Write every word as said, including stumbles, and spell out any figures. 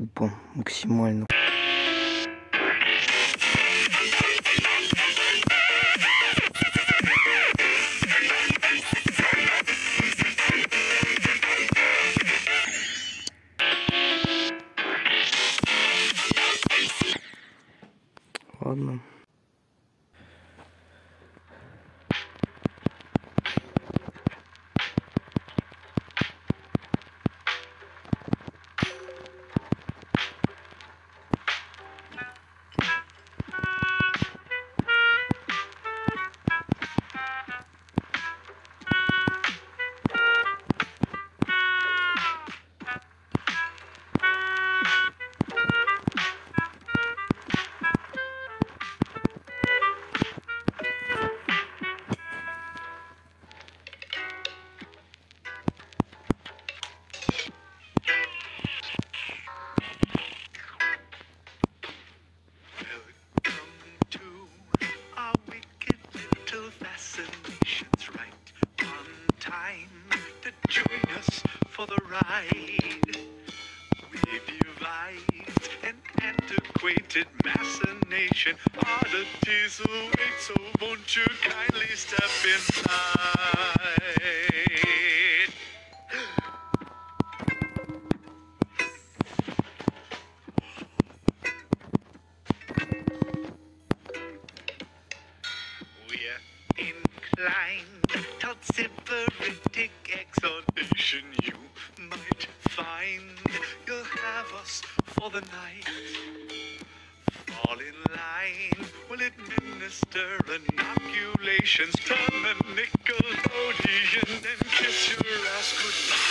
тупо, максимально. Ладно. Join us for the ride. We devised an antiquated machination. Oddities await, so won't you kindly step inside? We're inclined towards sybaritic exhortation. You might find you'll have us for the night. Fall in line, we'll administer inoculations. Turn the Nickelodeon and kiss your ass goodbye.